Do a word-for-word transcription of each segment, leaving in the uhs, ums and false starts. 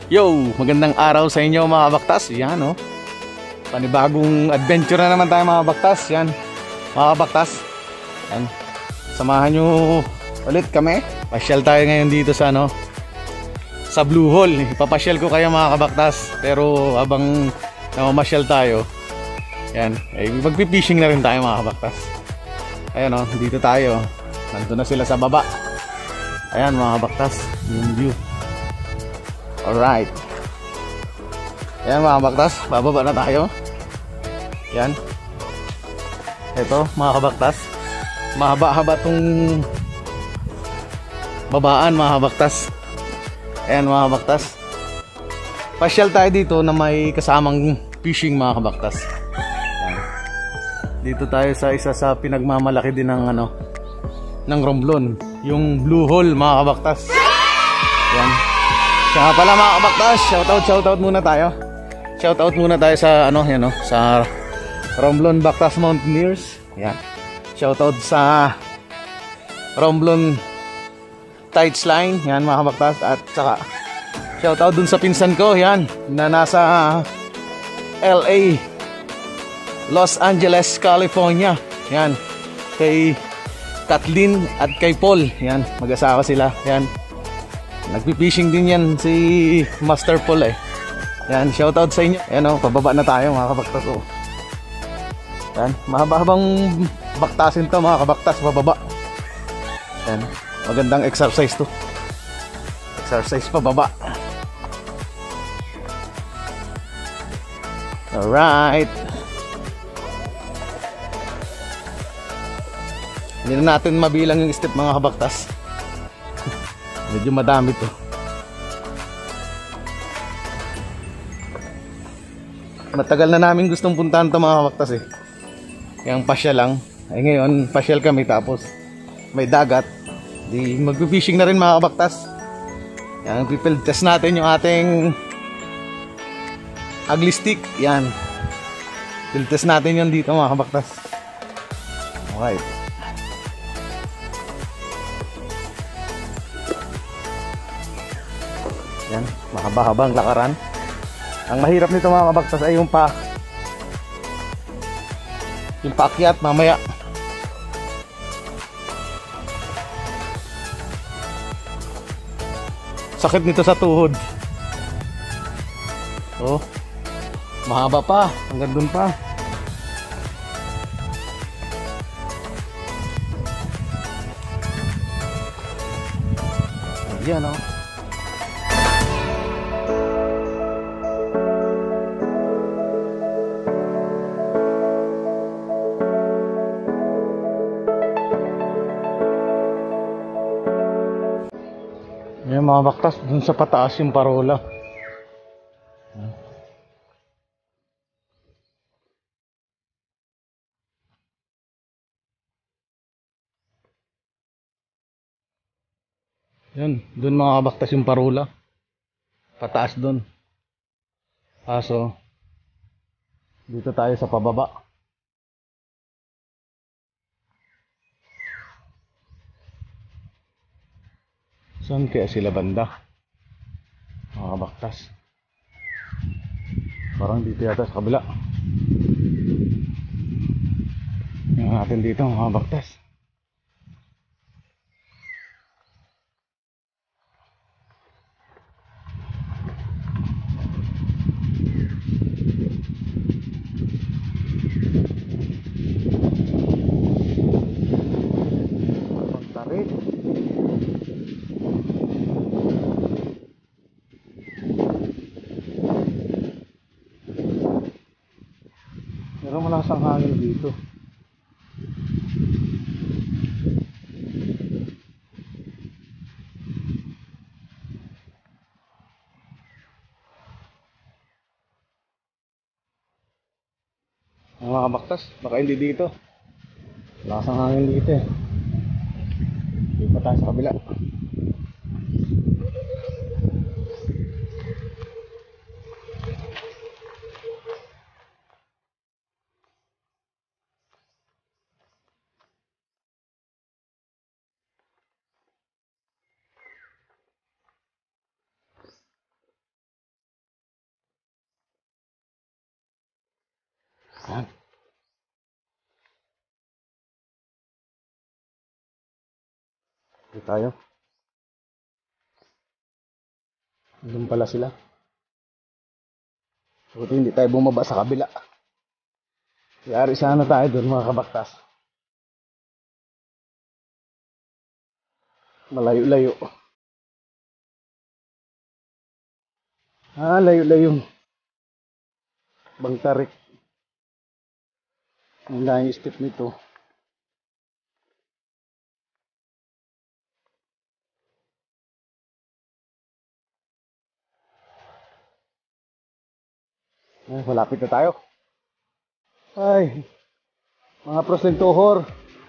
Yo, magandang araw sa inyo mga kabaktas. Yan oh. Panibagong adventure na naman tayo mga kabaktas. Yan. Mga kabaktas. Yan. Samahan nyo ulit kami. Pasyal tayo ngayon dito sa ano, sa Blue Hole. Ipapasyal ko kayo mga kabaktas. Pero habang namamasyal tayo, yan, ay magpipishing na rin tayo mga kabaktas. Ayan oh, dito tayo. Nandun na sila sa baba. Ayan mga kabaktas, yung view. Alright. Ayan mga kabaktas, bababa na tayo. Yan. Ito mga kabaktas, mahaba-haba tong babaan mga kabaktas. Ayan mga kabaktas, pasyal tayo dito na may kasamang fishing mga kabaktas. Yan. Dito tayo sa isa sa pinagmamalaki din ng ano, ng Romblon, yung Blue Hole mga kabaktas. Yan. Kaya pala mga kabaktas, shoutout shoutout muna tayo. Shoutout muna tayo sa ano, yan oh, sa Romblon Bactas Mountaineers. Yan. Shoutout sa Romblon Tides Line, yan mga kabaktas. At saka shoutout dun sa pinsan ko, yan, na nasa L A, Los Angeles, California. Yan. Kay Kathleen at kay Paul. Yan, mag-asawa sila. Yan. Nagpi-fishing din yan si Master Paul eh. Yan, shoutout sa inyo. Ayan o, pababa na tayo mga kabaktas o. Yan, mahaba-habang baktasin to mga kabaktas, pababa. Yan, magandang exercise to. Exercise pababa. Alright. Hindi na natin mabilang yung step mga kabaktas. Medyo madami to. Matagal na namin gustong puntahan to mga kabaktas eh. Kaya pasyal lang. Ay ngayon pasyal kami tapos may dagat. Di magpi-fishing na rin mga kabaktas. Yan, pipil test natin yung ating ugly stick. Yan. Pipil test natin yun dito mga kabaktas. Okay. Yan, mahaba-habang lakaran. Ang mahirap nito mga kabaktas ay yung pa yung paakyat mamaya. Sakit nito sa tuhod. Oh, mahaba pa, hanggang dun pa. Ayan oh. Yan mga baktas, dun sa pataas yung parola. Yan, dun mga baktas yung parola. Pataas dun. Kaso dito tayo sa pababa. Saan kaya sila banda? Mga kabaktas. Parang dito yata sa kabila. Tingnan natin dito mga kabaktas. Pagtarik. Meron malakas ang hangin dito. Mga kabaktas, baka hindi dito. Malakas ang hangin dito eh. Hindi pa tayo sa kabila. Dito tayo. Doon pala sila. Buti hindi tayo bumaba sa kabila. Yari sana tayo doon mga kabaktas. Malayo-layo. Ah, layo-layo. Bang tarik. Ang layo step nito. Ay, malapit na tayo. Ay, mga prosentohor.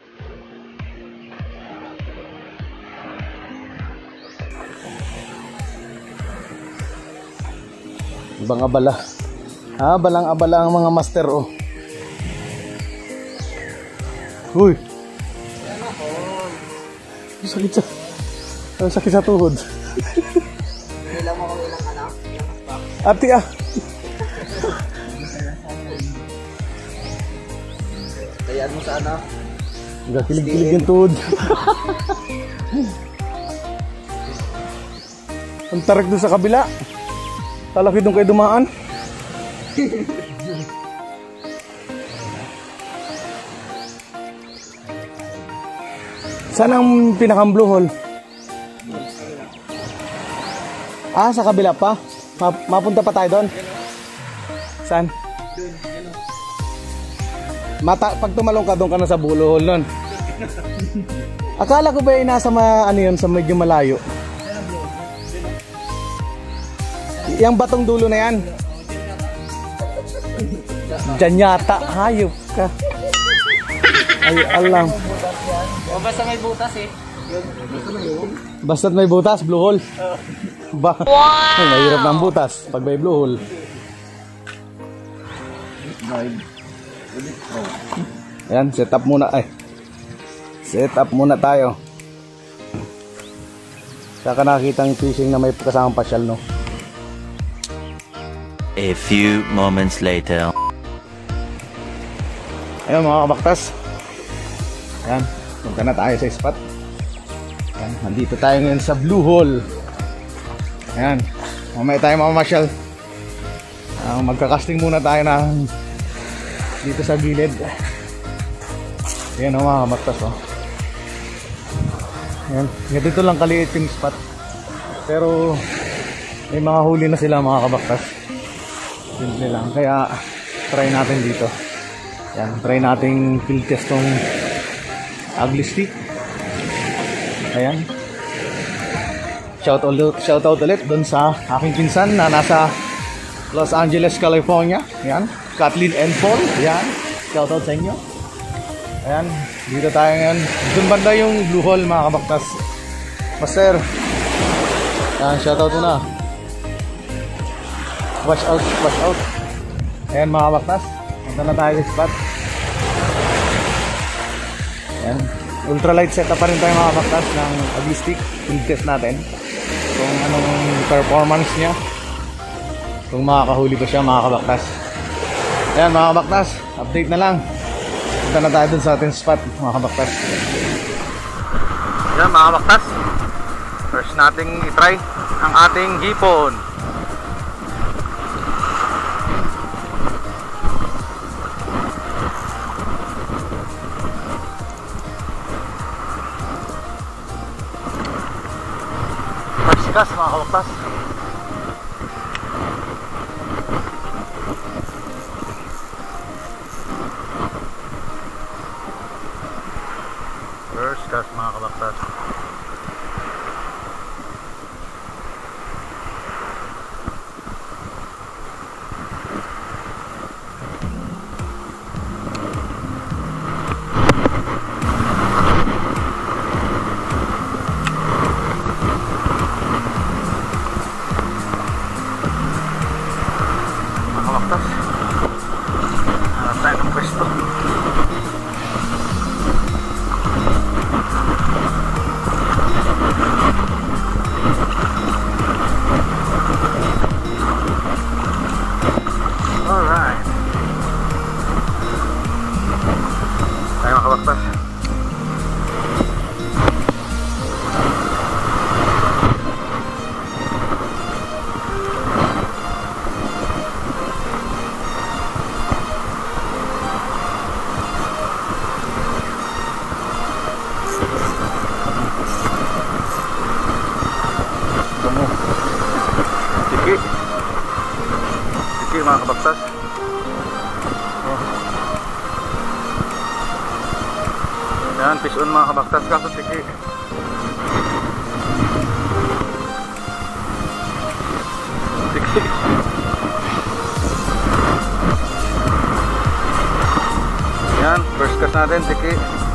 Ibang abala. Ah, balang abala ang mga master, oh. Uy. Sakit sa... Ang sakit sa tuhod. Ilang mo kung ilang anak? Ati ah. Kayaan mo sa ano? Kilig-kilig yung tuhod. Ang tarik doon sa kabila. Talaki doon kayo dumaan. Saan ang pinakang blue hole? Ah, sa kabila pa? Ma mapunta pa tayo doon? Saan? Mata pag tumalong ka doon ka na sa blue hole nun. Akala ko ba yung nasa ma ano yun, sa medyo malayo? Yang batong dulo na yan. Diyan yata, hayop ka. Ay, alam. O basta may butas eh. Basta't may butas, blue hole. Ba? Wow! Ay, mahirap na ang butas pag may blue hole. Ayan, set up muna. Ay, set up muna tayo. Saka nakakita ang fishing na may kasamang pasyal, no? A few moments later. Ayun mga kabaktas. Ayan, punta na tayo sa spot. Ayan, nandito tayo ngayon sa blue hole. Ayan, mamaya tayo mamamasyal. Uh, magkakasting muna tayo na dito sa gilid. Ayan o mga kabaktas, oh. Ayan, ganito lang kaliit yung spot. Pero may mga huli na sila mga kabaktas. Simple lang, kaya try natin dito. Yan, try nating field test tong ugly stick. Ayan. Shout out, shout out ulit dun sa aking pinsan na nasa Los Angeles, California. Ayan, Kathleen and Paul. Ayan, shout out sa inyo. Ayan, dito tayo ngayon. Dun banda yung blue hole mga kabaktas. Master. Ayan, shout out na. Watch out, watch out. Ayan mga kabaktas. Punta na tayo sa spot. Ayan. Ultralight setup pa rin tayo mga kabaktas ng ugly stick. Field test natin kung anong performance niya, kung makakahuli ba siya mga kabaktas. Ayan mga kabaktas, update na lang. Punta na tayo dun sa ating spot mga kabaktas. Ayan mga kabaktas, first nating itry ang ating hipon. Sikas mga kabaktas. First cast mga kabaktas. tiki mga kabaktas. Oh. Yan, fish on mga kabaktas, kaso tiki. Tiki. Yan, first cast natin, tiki.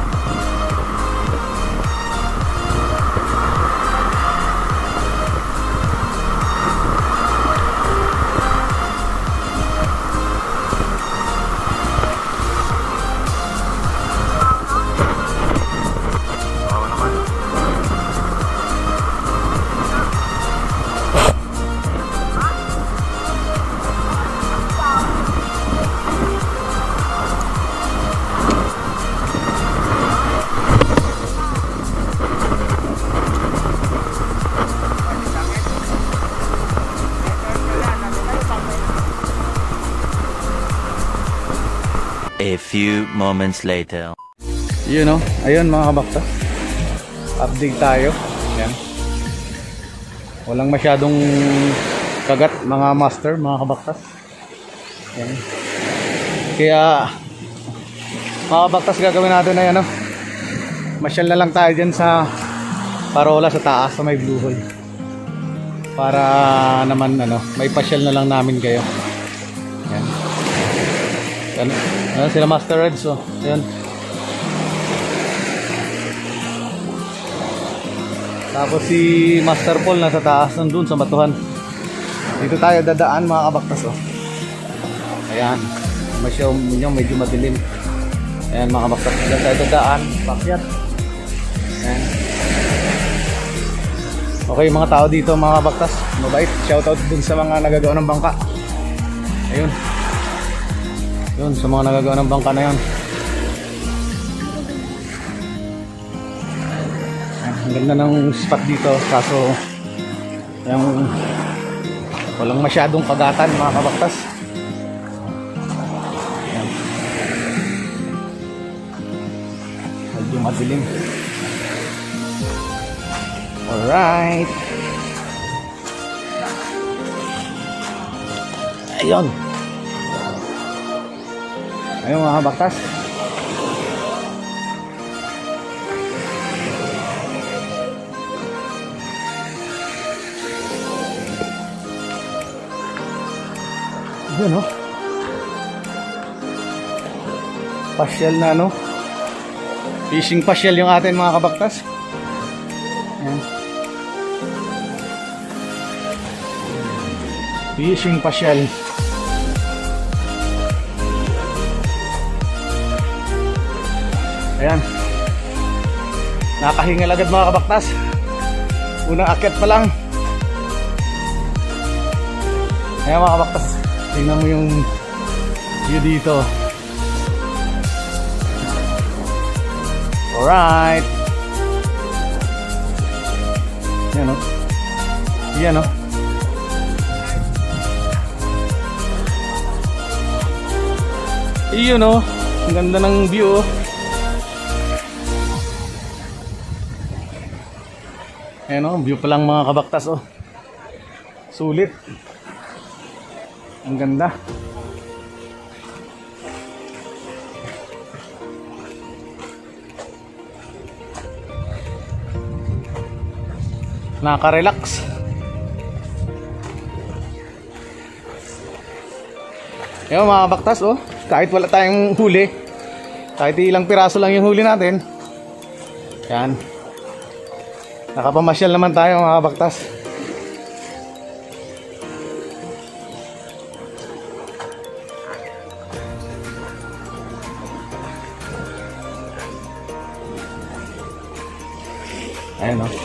A few moments later. You know, ayun mga kabaktas. Update tayo. Yan. Walang masyadong kagat mga master, mga kabaktas. Yan. Kaya mga kabaktas, gagawin natin na yan, no? Masyal na lang tayo dyan sa parola sa taas, sa may blue hole. Para naman ano, may pasyal na lang namin kayo. Yan. Yan. Ayan sila Master Reds, oh. Ayan. Tapos si Master Paul nasa taas nandun sa batuhan. Dito tayo dadaan mga kabaktas, oh. Ayan. Masyaw nyo, medyo madilim. Ayan mga kabaktas, dito tayo dadaan. Pakyat. Ayan. Okay mga tao dito mga kabaktas, mabait. Shoutout dun sa mga nagagawa ng bangka. Ayun. Yun, sa mga nagagawa ng bangka na yun. Ang ganda ng spot dito, kaso yung walang masyadong kagatan mga kabaktas. Ayan. Medyo madilim. Alright. Ayun. Ayun mga kabaktas. Yun, no? Pasyal na, no? Fishing pasyal yung atin mga kabaktas. Ayan. Fishing pasyal. Ayan. Nakahingal agad mga kabaktas. Unang akyat pa lang. Ayan mga kabaktas, tingnan mo yung view dito. Alright. Yan, no? Yan, no? Iyon, no? Ang ganda ng view, oh. Ayan, oh, view pa lang mga kabaktas, oh. Sulit. Ang ganda. Nakaka-relax. Ayan mga kabaktas, oh. Kahit wala tayong huli, kahit ilang piraso lang yung huli natin, yan, nakapamasyal naman tayo mga kabaktas. Ayan, oh.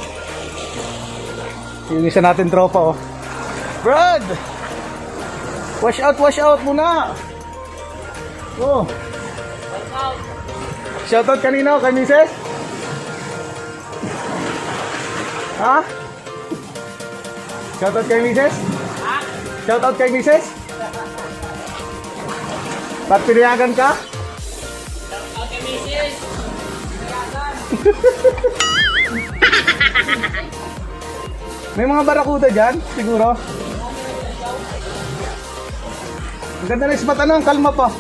Yung isa natin tropa, oh. Brad! Wash out, wash out muna! Oh. Shoutout kanino? Kay Mises? Ha? Shoutout kay Mises? Ha? Shoutout kay Mises? Ba't pinayagan ka? Shoutout kay Mises! Pinayagan! May mga barakuda dyan, siguro. Ang ganda ng spot, ano? Ang kalma pa.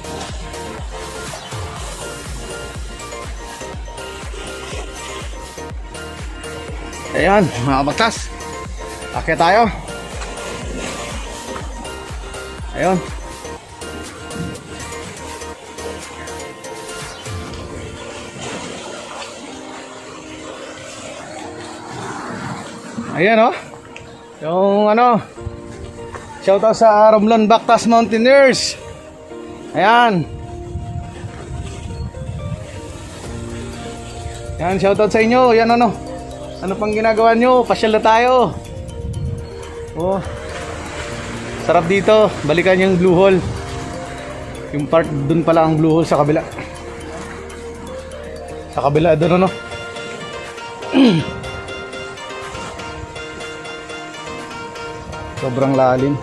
Ayan, mga kabaktas. Akyat tayo. Ayun. Ayan oh. Yung ano, shoutout sa Romblon Bactas Mountaineers. Ayan. Ayan, shoutout sa inyo. Ayan ano. Ano pang ginagawa nyo? Pasyal na tayo. Oh. Sarap dito. Balikan yung Blue Hole. Yung part dun pala ang Blue Hole sa kabila. Sa kabila dun ano. Sobrang lalim.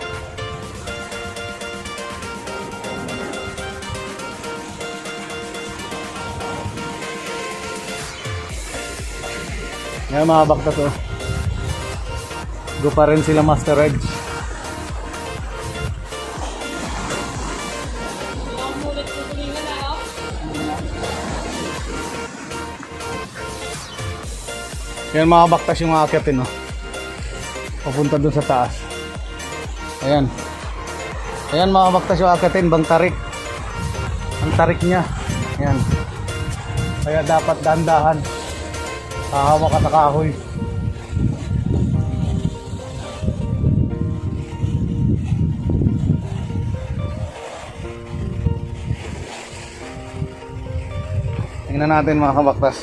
Ngayon mga baktas oh. Go pa rin sila Master Edge. Yan mga baktas yung aakyatin oh. Papunta dun sa taas. Ayan. Ayan mga baktas yung aakyatin, bang tarik. Ang tarik niya. Ayan. Kaya dapat dahan-dahan. Hahawa ka sa kahoy. Tingnan natin mga kabaktas.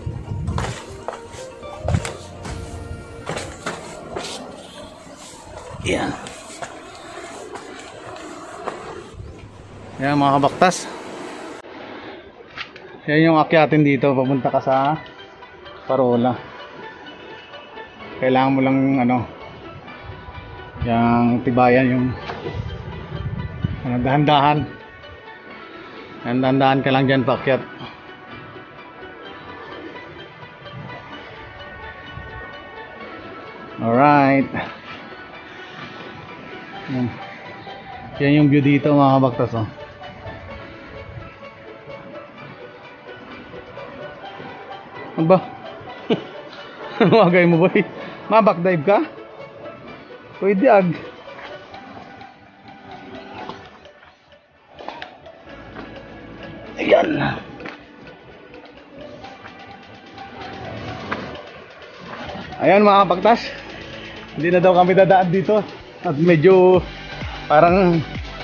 Yan. Yan mga kabaktas. Yan yung akyatin dito. Papunta ka sa Parola. Kailangan mo lang ano, yung tibayan yung ano, dahan-dahan. Dahan-dahan ka lang dyan paakyat. Alright. Yan. Yan yung view dito mga kabaktas oh. Ano ba? Magay mo boy. Mabakdive ka? Pwede ag. Ayan. Ayan mga kabaktas. Hindi na daw kami dadaan dito. At medyo parang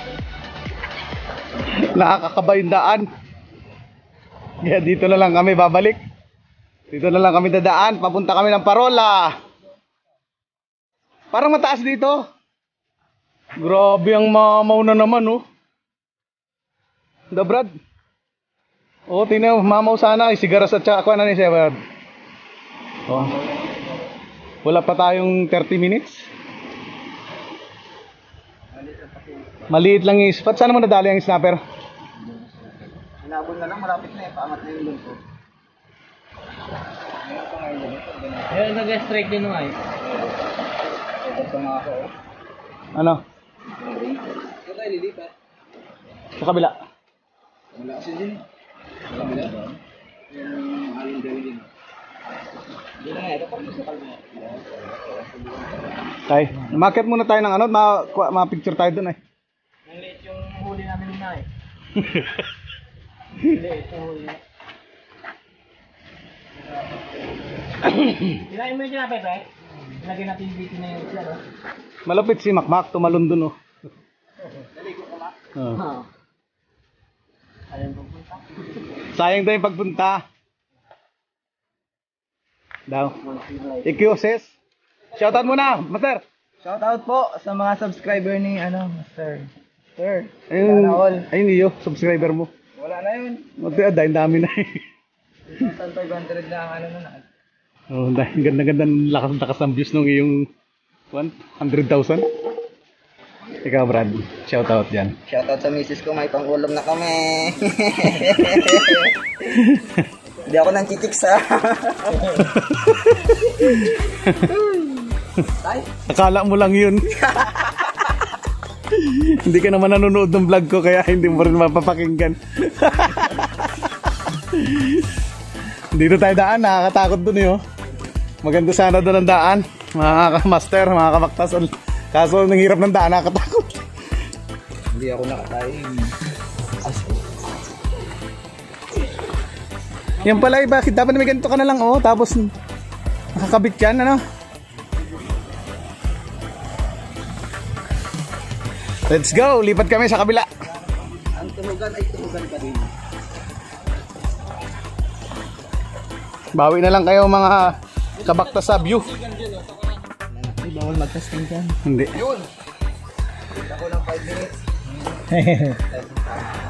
nakakakaba yung daan. Kaya dito na lang kami babalik. Dito na lang kami dadaan. Papunta kami ng Parola. Parang mataas dito. Grabe ang mamaw na naman oh. Da Brad. Oh, tingnan mamaw sana. Sigaras at saka ako na ni siya Brad. Oh. Wala pa tayong thirty minutes. Maliit lang yung spot. Saan mo nadali ang snapper? Hinabol na lang, malapit na eh. Paangat na yung lunto. Ayun, nag-strike din naman eh. Ito nga ako oh. Ano? Ito tayo lilipat. Sa kabila. Wala kasi din. Sa kabila ba? Yung alin dali din. Hindi na nga, ito pa sa kabila. Tay, market muna tayo ng ano, ma-picture tayo dun eh. Ang liit yung huli namin na eh. Liit yung huli. Kinain mo yung kinapay pa eh? Lagyan natin yung dito na yung isla no? Malapit si Makmak, tumalon dun oh. Dali ko ka Mak? Oh. Ayaw pupunta. Sayang daw yung pagpunta. Daw. Ikioses. Shoutout muna, Master. Shoutout po sa mga subscriber ni ano, Master. Sir. Ayun, Sana all. ayun iyo, subscriber mo. Wala na yun. Magdaan dami na eh. two thousand five hundred na ang ano na. Oh, dahil ganda-ganda ng lakas-lakas ng views nung iyong one hundred thousand. Ikaw Brad, shoutout dyan. Shoutout sa misis ko, may pang-ulam na kami. Hindi ako nang chichicks ha. Akala mo lang yun. Hindi ka naman nanonood ng vlog ko kaya hindi mo rin mapapakinggan. Dito tayo daan, nakakatakot dun eh oh. Maganda sana doon ang daan, mga master, mga kabaktas. Kaso nang hirap ng daan, nakakatakot. Hindi ako nakatayin. Yan pala eh, bakit dapat may ganito ka na lang oh, tapos nakakabit yan ano. Let's go, lipat kami sa kabila. Ang tumugan ay tumugan pa din. Bawi na lang kayo mga kabaktas sa view. Ay, bawal mag-testing dyan. Hindi. Yun! Ako lang five minutes.